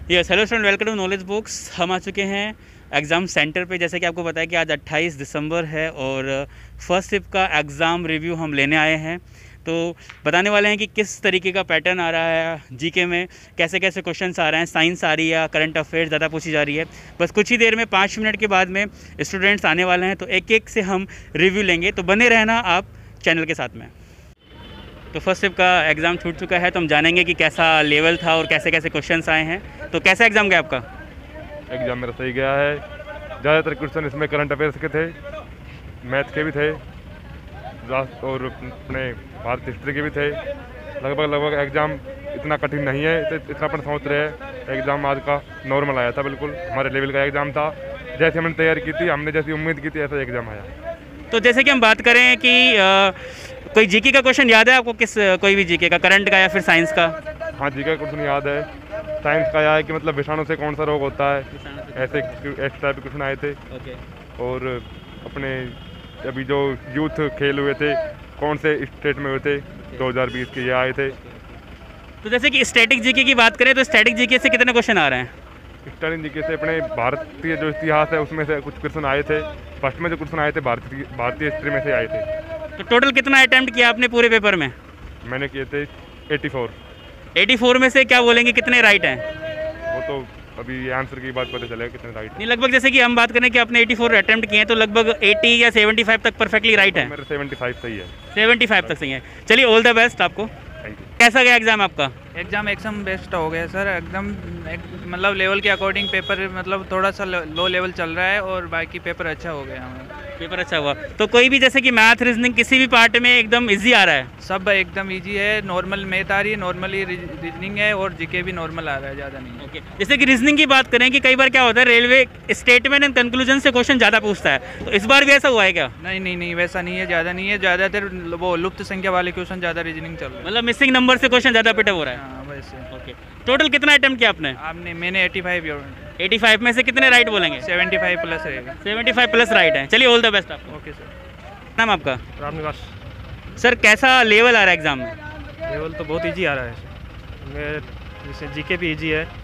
Yes, hello student, welcome to knowledge books. हम आ चुके हैं एग्ज़ाम सेंटर पे। जैसे कि आपको पता है कि आज 28 दिसंबर है और फर्स्ट शिफ्ट का एग्ज़ाम रिव्यू हम लेने आए हैं। तो बताने वाले हैं कि किस तरीके का पैटर्न आ रहा है जीके में, कैसे कैसे क्वेश्चंस आ रहे हैं, साइंस आ रही है, करंट अफेयर्स ज़्यादा पूछी जा रही है। बस कुछ ही देर में 5 मिनट के बाद में स्टूडेंट्स आने वाले हैं, तो एक एक से हम रिव्यू लेंगे। तो बने रहना आप चैनल के साथ में। तो फर्स्ट शिफ्ट का एग्ज़ाम छूट चुका है, तो हम जानेंगे कि कैसा लेवल था और कैसे कैसे क्वेश्चंस आए हैं। तो कैसा एग्ज़ाम गया आपका? एग्ज़ाम मेरा सही गया है। ज़्यादातर क्वेश्चन इसमें करंट अफेयर्स के थे, मैथ के भी थे और अपने भारत हिस्ट्री के भी थे। लगभग एग्ज़ाम इतना कठिन नहीं है तो इतना अपन सोच रहे हैं। एग्ज़ाम आज का नॉर्मल आया था, बिल्कुल हमारे लेवल का एग्ज़ाम था। जैसे हमने तैयारी की थी, हमने जैसी उम्मीद की थी, ऐसा एग्ज़ाम आया। तो जैसे कि हम बात करें कि कोई जीके का क्वेश्चन याद है आपको? कोई भी जीके का, करंट का या फिर साइंस का? हाँ, जीके का क्वेश्चन याद है। साइंस का यह है कि मतलब विषाणु से कौन सा रोग होता है, ऐसे इस टाइप के क्वेश्चन आए थे। और अपने अभी जो यूथ खेल हुए थे, कौन से स्टेट में हुए थे, 2020 के ये आए थे। तो जैसे कि स्टैटिक जीके की बात करें तो स्टैटिक जीके से कितने क्वेश्चन आ रहे हैं? स्टैटिक जीके से अपने भारतीय जो इतिहास है उसमें से कुछ क्वेश्चन आए थे। फर्स्ट में जो क्वेश्चन आए थे भारतीय हिस्ट्री में से आए थे। तो टोटल कितना अटैम्प्ट किया आपने पूरे पेपर में? मैंने किए थे 84। 84 में से क्या बोलेंगे कितने राइट हैं? वो तो अभी आंसर की बात पता चलेगा कितने राइट। नहीं, लगभग जैसे कि हम बात करें कि आपने 84 अटैम्प्ट किए हैं, तो लगभग 80 या 75 तक परफेक्टली राइट है। मेरा 75 सही है। 75 तक सही है। चलिए, ऑल द बेस्ट आपको। Thank you. कैसा गया एग्जाम आपका? एग्ज़ाम एकदम बेस्ट हो गया सर। एकदम मतलब लेवल के अकॉर्डिंग पेपर मतलब थोड़ा सा लो लेवल चल रहा है और बाकी पेपर अच्छा हो गया हमारा। पेपर अच्छा हुआ तो कोई भी जैसे कि मैथ, रीजनिंग किसी भी पार्ट में एकदम इजी आ रहा है? सब एकदम इजी है। नॉर्मल मैथ आ रही है, नॉर्मली रीजनिंग है और जीके भी नॉर्मल आ रहा है, ज़्यादा नहीं है। ओके, जैसे कि रीजनिंग की बात करें कि कई बार क्या होता है, रेलवे स्टेटमेंट एंड कंक्लूजन से क्वेश्चन ज़्यादा पूछता है, तो इस बार भी ऐसा हुआ है क्या? नहीं, वैसा नहीं है, ज़्यादा नहीं है। ज़्यादातर वो लुप्त संख्या वाले क्वेश्चन ज़्यादा रीजनिंग चल रहा है। मतलब मिसिंग नंबर से क्वेश्चन ज़्यादा पिटअप हो रहा है। हाँ, वैसे। ओके, टोटल कितना अटेम्प्ट किया आपने? मैंने 85 में से कितने राइट बोलेंगे? 75 प्लस रहेगा। 75 प्लस राइट है। चलिए, ऑल द बेस्ट आपको। Okay sir. नाम आपका? रामनिवास। सर, कैसा लेवल आ रहा है एग्जाम में? लेवल तो बहुत इजी आ रहा है। मैं जैसे जीके भी इजी है,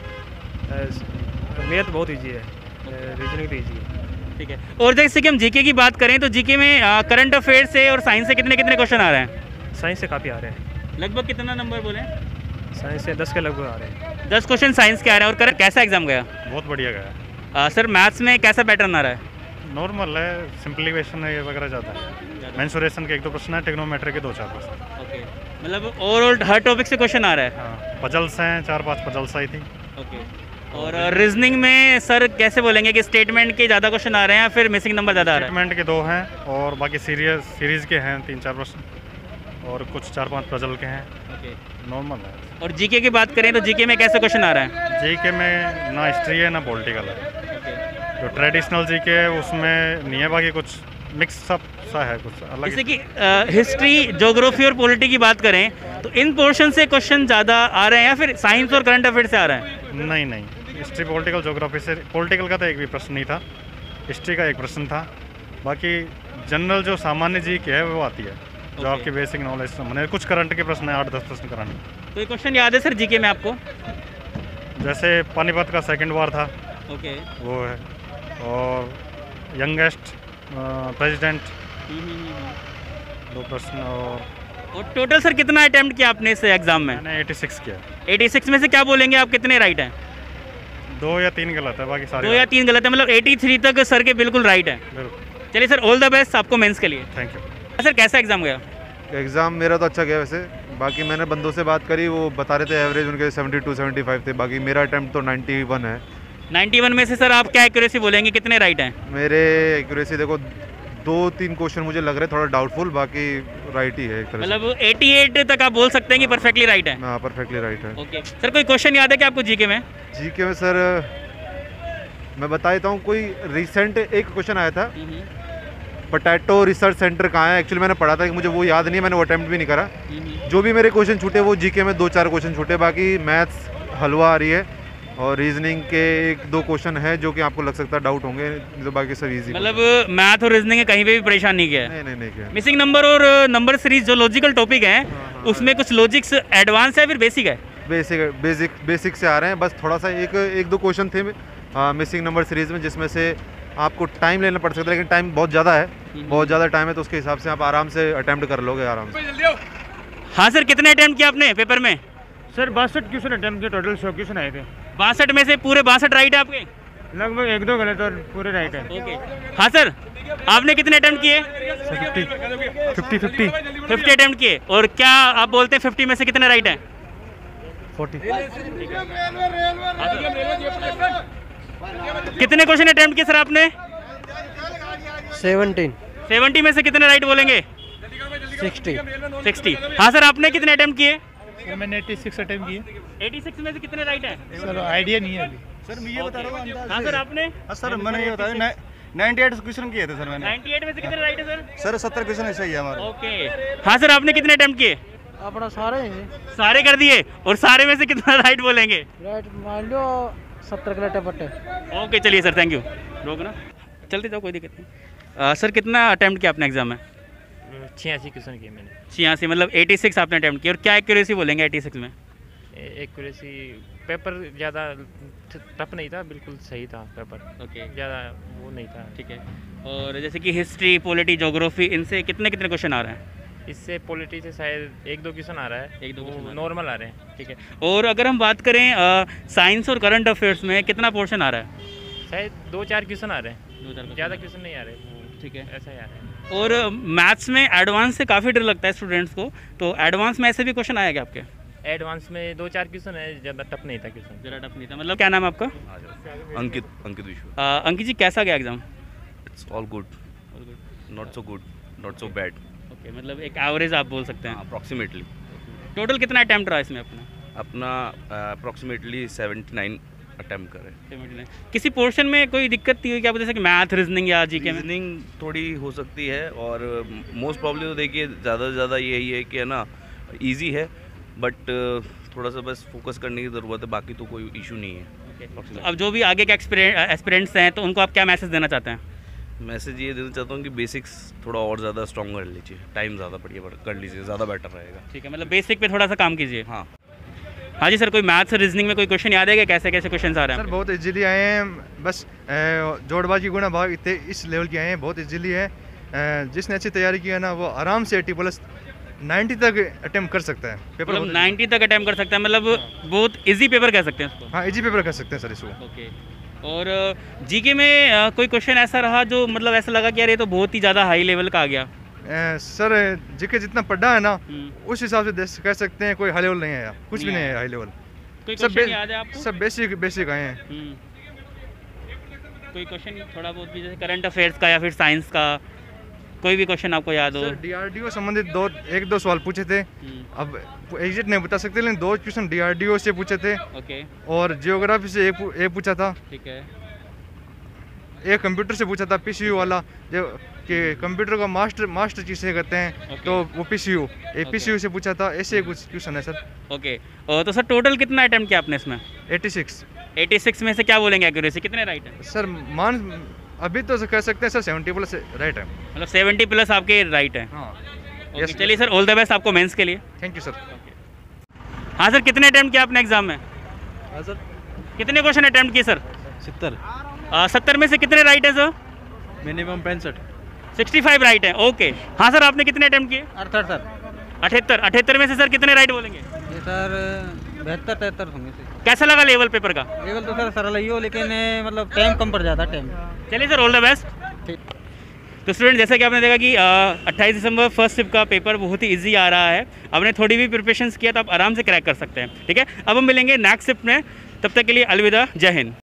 मैथ बहुत इजी है, रीजनिंग भी इजी है। ठीक है। और जैसे कि हम जीके की बात करें तो जीके में करंट अफेयर से और साइंस से कितने कितने क्वेश्चन आ रहे हैं? साइंस से काफ़ी आ रहे हैं। लगभग कितना नंबर बोले? साइंस से 10 के लगभग आ रहे हैं। 10 क्वेश्चन साइंस के आ रहे हैं। और करंट कैसा एग्जाम गया? बहुत बढ़िया गया। सर, मैथ्स में कैसा पैटर्न आ रहा है? नॉर्मल है, सिंप्लीफिकेशन वगैरह ज़्यादा है। मेंसुरेशन के 1-2 प्रश्न है, ट्रिग्नोमेट्री के 2-4 प्रश्न। ओके, मतलब ओवरऑल हर टॉपिक से क्वेश्चन आ रहा है। हाँ, पजल्स हैं, 4-5 पजल्स आई थी। ओके। और रीजनिंग में सर कैसे बोलेंगे कि स्टेटमेंट के ज़्यादा क्वेश्चन आ रहे हैं या फिर मिसिंग नंबर ज़्यादा आ रहा है? स्टेटमेंट के 2 हैं और बाकी सीरीज़ के हैं 3-4 प्रश्न और कुछ 4-5 पजल के हैं। ओके, नॉर्मल है। और जीके की बात करें तो जीके में कैसे क्वेश्चन आ रहा है? जीके में ना हिस्ट्री है ना पॉलिटिकल है। ओके, जो ट्रेडिशनल जीके है उसमें नहीं है, बाकी कुछ मिक्स अप सा है, कुछ अलग। जैसे कि हिस्ट्री, ज्योग्राफी और पॉलिटी की बात करें तो इन पोर्शन से क्वेश्चन ज़्यादा आ रहे हैं या फिर साइंस और करंट अफेयर से आ रहा है? नहीं, हिस्ट्री, पॉलिटिकल, ज्योग्राफी से। पॉलिटिकल का तो एक भी प्रश्न नहीं था, हिस्ट्री का एक प्रश्न था। बाकी जनरल जो सामान्य जीके है वो आती है, जो आपकी बेसिक नॉलेज मैंने कुछ करंट के प्रश्न है, 8-10 प्रश्न करंट। कोई क्वेश्चन याद है सर जीके में आपको? जैसे पानीपत का सेकंड वार था, ओके, वो है। और यंगेस्ट प्रेसिडेंट, 2 प्रश्न। और टोटल सर कितना अटेम्प्ट किया आपने इस एग्जाम में? मैंने 86 किया। 86 में से क्या बोलेंगे आप, कितने राइट हैं? 2 या 3 गलत है, बाकी सारे 2 या 3 गलत है। मतलब 83 तक सर के बिल्कुल राइट है। बिल्कुल। चलिए सर, ऑल द बेस्ट आपको मेंस के लिए। Thank you. सर, कैसा एग्जाम गया? एग्ज़ाम मेरा तो अच्छा गया वैसे। बाकी मैंने बंदों से बात करी, वो बता रहे थे एवरेज उनके 72-75 थे। बाकी मेरा अटैम्प्ट तो 91 है। 91 में से सर आप क्या एक्यूरेसी बोलेंगे, कितने राइट हैं? मेरे एक्यूरेसी देखो 2-3 क्वेश्चन मुझे लग रहे थोड़ा डाउटफुल, बाकी राइट ही है एक तरह से। मतलब 88 तक आप बोल सकते हैं कि परफेक्टली राइट है? हाँ, परफेक्टली राइट है। ओके सर, कोई क्वेश्चन याद है क्या आपको जीके में? जीके में सर मैं बता देता हूँ। कोई रिसेंट एक क्वेश्चन आया था, पोटैटो रिसर्च सेंटर कहाँ है। एक्चुअली मैंने पढ़ा था कि मुझे वो याद नहीं है, मैंने वो अटैम्प्ट भी नहीं करा। जो भी मेरे क्वेश्चन छूटे वो जीके में 2-4 क्वेश्चन छूटे। बाकी मैथ्स हलवा आ रही है और रीजनिंग के 1-2 क्वेश्चन है जो कि आपको लग सकता है डाउट होंगे, तो बाकी सब इजी। मतलब मैथ और रीजनिंग कहीं पे भी परेशान नहीं किया है? नहीं किया। मिसिंग नंबर और नंबर सीरीज जो लॉजिकल टॉपिक है उसमें कुछ लॉजिक्स एडवांस है फिर बेसिक है? बेसिक से आ रहे हैं। बस थोड़ा सा एक दो क्वेश्चन थे मिसिंग नंबर सीरीज़ में, जिसमें से आपको टाइम लेना पड़ सकता है, लेकिन टाइम बहुत ज़्यादा है, बहुत ज़्यादा टाइम है, तो उसके हिसाब से आप आराम से अटैम्प्ट कर लोगे आराम से। हाँ सर, कितने अटैम्प्ट किए आपने पेपर में? सर 62 क्वेश्चन अटैम्प्ट किए, टोटल 100 क्वेश्चन आए थे। 62 में से पूरे 62 राइट है आपके? लगभग 1-2 गलत और पूरे राइट है। ओके। हाँ सर, आपने कितने अटैम्प्ट किए? 50 अटैम्प्ट किए। और क्या आप बोलते हैं 50 में से कितने राइट हैं? 40। कितने क्वेश्चन अटैम्प्ट किए सर आपने? 17। 70 में से कितने राइट बोलेंगे? 60। हाँ सर, आपने कितने अटैम्प्ट किए? सर मैंने 86 अटैम्प्ट किए। 86 में से कितने राइट हैं? सर आइडिया नहीं है अभी। सर मैं ये बता रहा हूँ, हाँ सर, आपने? सर मैंने ये बताया 98 क्वेश्चन किए थे सर मैंने। 98 में से कितने राइट है सर? सर 70 क्वेश्चन ऐसा ही है हमारा। ओके। हाँ सर, आपने कितने अटैम्प्ट किए? अपना सारे हैं सारे कर दिए। और सारे में से कितना राइट बोलेंगे? राइट, मान लो 70 के लटे पट्टे। ओके, चलिए सर, थैंक यू। रोक ना, चलते जाओ, कोई दिक्कत नहीं। सर कितना अटैम्प्ट किया आपने एग्जाम में? 86 क्वेश्चन किए मैंने। 86 मतलब 86 आपने अटैम्प्ट किया। और क्या एक्यूरेसी बोलेंगे 86 में? एक्यूरेसी पेपर ज़्यादा टफ नहीं था, बिल्कुल सही था पेपर। ओके, ज़्यादा वो नहीं था। ठीक है। और जैसे कि हिस्ट्री, पॉलिटी, ज्योग्राफी, इनसे कितने कितने क्वेश्चन आ रहे हैं? इससे पॉलिटी से शायद 1-2 क्वेश्चन आ रहा है, 1-2 क्वेश्चन नॉर्मल आ रहे हैं। ठीक है। और अगर हम बात करें साइंस और करंट अफेयर्स में कितना पोर्शन आ रहा है? शायद 2-4 क्वेश्चन आ रहे हैं, 2-4 ज़्यादा क्वेश्चन नहीं आ रहे। ठीक है। ऐसा ही आ रहा है। और मैथ्स में एडवांस से काफ़ी डर लगता है स्टूडेंट्स को, तो एडवांस में ऐसे भी क्वेश्चन आया क्या आपके? एडवांस में 2-4 क्वेश्चन है, ज़्यादा टफ नहीं था क्वेश्चन। ज़रा टफ नहीं था। मतलब क्या नाम है आपका? अंकित विश्व। अंकित जी, कैसा गया exam? It's all good, not so good, not so bad. Okay, मतलब एक एवरेज आप बोल सकते हैं। अप्रॉक्सीमेटली टोटल कितना अटैम्प्ट रहा इसमें अपना? अप्रॉक्सीमेटली 79 अटैम्प्ट करें। 79। किसी पोर्शन में कोई दिक्कत थी क्या, जैसे कि मैथ, रीजनिंग या जीके में? रीजनिंग थोड़ी हो सकती है, और मोस्ट प्रॉब्ली तो देखिए ज़्यादा से ज़्यादा यही है कि है ना, इजी है, बट थोड़ा सा बस फोकस करने की ज़रूरत है, बाकी तो कोई इशू नहीं है। तो अब जो भी आगे के एस्पिरेंट्स हैं, तो उनको आप क्या मैसेज देना चाहते हैं? मैसेज ये देना चाहता हूँ कि बेसिक्स थोड़ा और ज़्यादा स्ट्रॉन्ग कर लीजिए, टाइम ज़्यादा बढ़िया कर लीजिए, ज़्यादा बेटर रहेगा। ठीक है, मतलब बेसिक पे थोड़ा सा काम कीजिए। हाँ हाँ जी सर, कोई मैथ्स रीजनिंग में कोई क्वेश्चन याद है क्या? कैसे कैसे क्वेश्चन आ रहे हैं? सर बहुत इजीली आए हैं, बस जोड़बाजी गुणा भाग इस लेवल के आए हैं, बहुत इजीली है। जिसने अच्छी तैयारी की है ना, वो आराम से 80+ 90 तक अटेम्प्ट कर सकता है पेपर। मतलब 90 तक अटेम्प्ट कर सकता है, मतलब बहुत इजी पेपर कह सकते हैं उसको। हाँ, इजी पेपर कर सकते हैं सर इसको। ओके। और जीके में कोई क्वेश्चन ऐसा रहा जो मतलब ऐसा लगा कि यार ये तो बहुत ही ज़्यादा हाई लेवल का आ गया? सर जीके जितना पढ़ा है ना, उस हिसाब से कह सकते हैं कोई हाई लेवल नहीं है, कुछ भी नहीं है हाई लेवल। कोई क्वेश्चन याद है आपको? सब बेसिक आए हैं। कोई क्वेश्चन थोड़ा बहुत भी, जैसे करंट अफेयर्स का या फिर साइंस का, कोई भी क्वेश्चन आपको याद हो? सर DRDO संबंधित 1-2 सवाल पूछे थे, अब एग्जैक्ट नहीं बता सकते, लेकिन 2 क्वेश्चन DRDO से पूछे थे। ओके। और जियोग्राफी से एक पूछा था। ठीक है। एक कंप्यूटर से पूछा था, PCU वाला, जो कि कंप्यूटर का मास्टर किसे कहते हैं, तो वो PCU PCU से पूछा था। ऐसे कुछ क्वेश्चन है सर। ओके। तो सर टोटल कितना अटेम्प्ट किया आपने इसमें? 86। 86 में से क्या बोलेंगे एक्यूरेसी कितने राइट है? सर अभी तो कह सकते हैं सर 70+ राइट है, मतलब 70+ आपके राइट है। हाँ। ओके, चलिए सर, ऑल द बेस्ट आपको मेंस के लिए। Thank you sir. हाँ सर, कितने अटेम्प्ट किया आपने एग्जाम में? हाँ सर, कितने क्वेश्चन अटेम्प्ट किए सर? 70। 70 में से कितने राइट है सर? मिनिमम 65। 65 राइट है। ओके। हाँ सर, आपने कितने अटेम्प्ट किए? 78। 78 में से सर कितने राइट बोलेंगे? ये सर 72-73 होंगे सर। कैसा लगा लेवल पेपर का? लेवल तो सर सरल ही हो, लेकिन मतलब टाइम कम पड़ जाता है टाइम। चलिए सर, ऑल द बेस्ट। ठीक। तो स्टूडेंट, जैसा कि आपने देखा कि 28 दिसंबर फर्स्ट शिफ्ट का पेपर बहुत ही इजी आ रहा है। आपने थोड़ी भी प्रिपरेशंस किया तो आप आराम से क्रैक कर सकते हैं। ठीक है, अब हम मिलेंगे नेक्स्ट शिफ्ट में, तब तक के लिए अलविदा, जय हिंद।